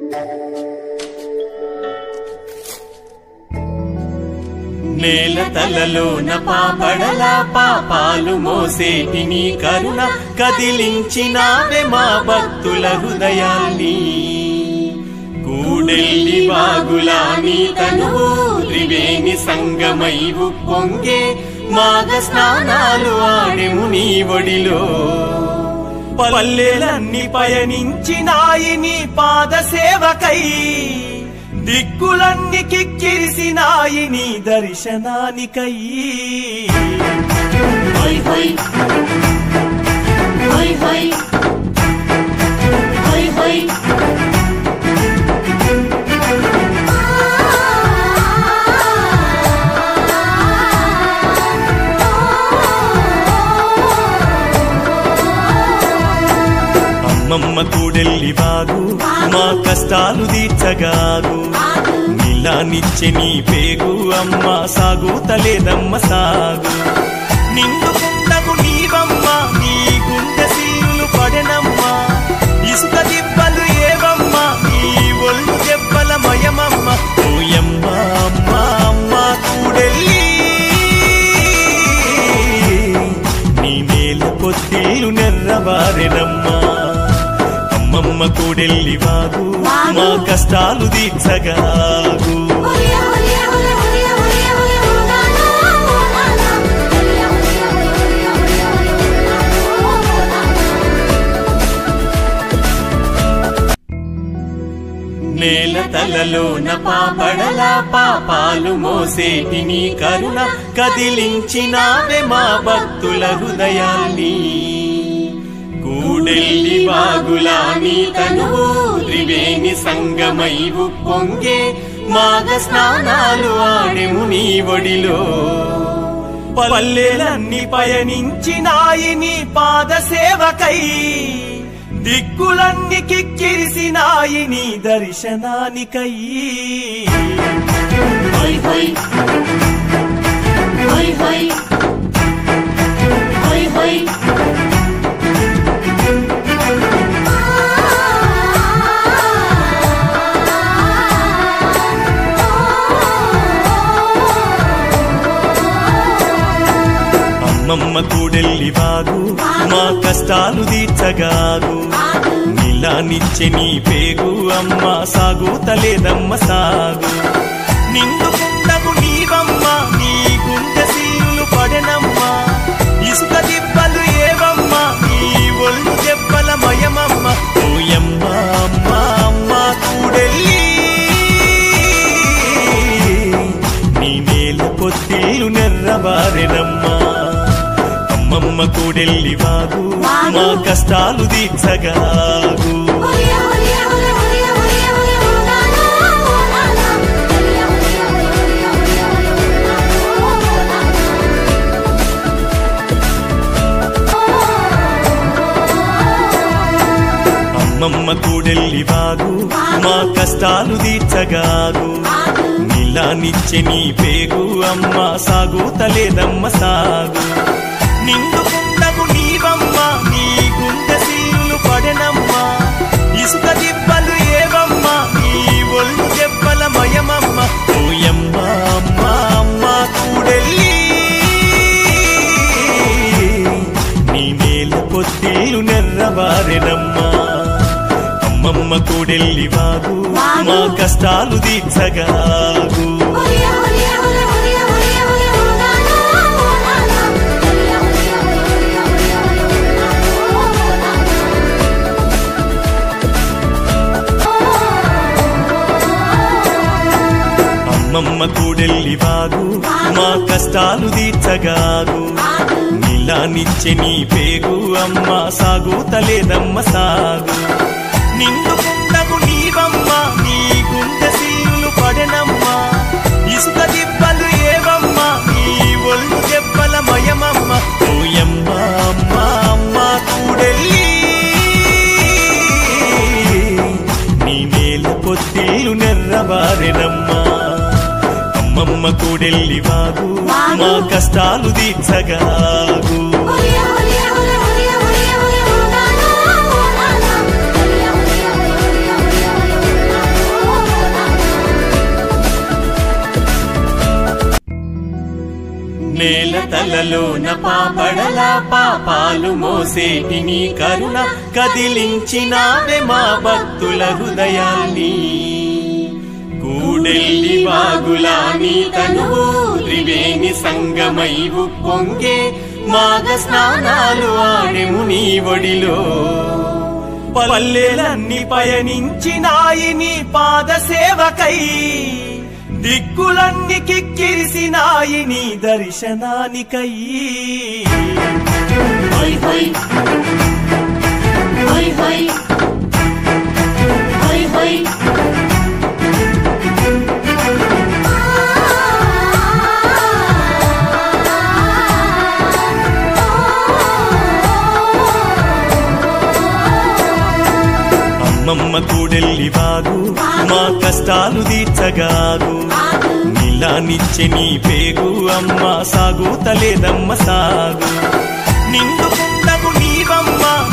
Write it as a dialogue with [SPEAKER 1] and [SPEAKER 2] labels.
[SPEAKER 1] నేల తలలోన పాపడల పాపాలు మోసేటి నీ కరుణ కదిలించినావే మా భక్తుల హృదయాన్ని కూడెల్లి వాగులా నీ తనువు త్రివేణి సంగమై ఉప్పొంగే మాఘ స్నానాలు ఆడెము నీ ఒడిలో పల్లెలన్నీ పయనించినాయి నీ పాద సేవకై దిక్కులన్నీ కిక్కిరిసినాయి నీ దర్శనానికై హై హై హై హై హై హై అమ్మమ్మ కూడెల్లి వాగు మా కష్టాలు తీర్చగాగు నీలానిచ్చే నీ పేగు అమ్మ సాగు తలేదమ్మ సాగు నిండు కుండకు నీవమ్మ నీ గుండె సీరులు పడెనమ్మ ఇసుక దిబ్బలు ఏవమ్మ నీ ఒళ్ళు దెబ్బల మయమమ్మ ఓయమ్మ అమ్మ అమ్మ కూడెల్లి నీ నేల పొత్తిళ్ళు నెర్రవారెనమ్మ అమ్మమ్మ కూడెల్లి వాగు మా కష్టాలు తీర్చగాగు నేల తలలోన పాపడల పాపాలు మోసేటి నీ కరుణ కదిలించినావే మా భక్తుల హృదయాన్ని కూడెల్లి వాగులా నీ తనువు త్రివేణి సంగమై ఉప్పొంగే మాఘ స్నానాలు ఆడెము నీ ఒడిలో పల్లెలన్నీ పయనించినాయి నీ పాద సేవకై దిక్కులన్నీ కిక్కిరిసినాయి నీ దర్శనానికై హై హై హై హై హై హై అమ్మమ్మ కూడెల్లి వాగు మా కష్టాలు తీర్చగాగు నీలానిచ్చే నీ పేగు అమ్మ సాగు తలేదమ్మ సాగు నిండు కుండకు నీవమ్మ నీ గుండె సీరులు పడెనమ్మ ఇసుక దిబ్బలు ఏవమ్మ నీ ఒళ్ళు దెబ్బల మయమమ్మ ఓయమ్మ అమ్మ అమ్మ కూడెల్లి నీ నేల పొత్తిళ్ళు నెర్రవారెనమ్మ అమ్మమ్మ కూడెల్లి వాగు మా కష్టాలు తీర్చగాగు అమ్మమ్మ కూడెల్లి వాగు మా కష్టాలు తీర్చగాగు నీలానిచ్చే నీ పేగు అమ్మ సాగు తలేదమ్మ సాగు నిండు కుండకు నీవమ్మ నీ గుండె సీరులు పడెనమ్మ ఇసుక దిబ్బలు ఏవమ్మ నీ ఒళ్ళు దెబ్బల మయమమ్మ ఓయమ్మ అమ్మ అమ్మ కూడెల్లి నీ నేల పొత్తిళ్ళు నెర్రవారెనమ్మ అమ్మమ్మ కూడెల్లి వాగు మా కష్టాలు తీర్చగాగు అమ్మమ్మ కూడెల్లి వాగు మా కష్టాలు తీర్చగాగు నీలానిచ్చే నీ పేగు అమ్మ సాగు తలేదమ్మ సాగు నిండు కుండకు నీవమ్మ నీ గుండె సీరులు పడెనమ్మ ఇసుక దిబ్బలు ఏవమ్మ నీ ఒళ్ళు దెబ్బల మయమమ్మ ఓయమ్మ అమ్మ అమ్మ కూడెల్లి నీ నేల పొత్తిళ్ళు నెర్రవారెనమ్మ అమ్మమ్మ కూడెల్లి వాగు మా కష్టాలు తీర్చగాగు తలలోన పాపడల పాపాలు మోసేటి నీ కరుణ కదిలించినావే మా భక్తుల హృదయాన్ని కూడెల్లి వాగులా నీ తనువు త్రివేణి సంగమైవు పొంగే మాఘ స్నానాలు ఆడెము నీ ఒడిలో పల్లెలన్నీ పయనించినాయి నీ పాద సేవకై దిక్కులన్నీ కిక్కిరిసినాయి నీ దర్శనానికై హై హై హై హై హై హై అమ్మమ్మ కూడెల్లి వాగు మా కష్టాలు తీర్చగాగు నీలానిచ్చే నీ పేగు అమ్మ సాగుతలేదమ్మ సాగు నిండుకుండకు నీవమ్మ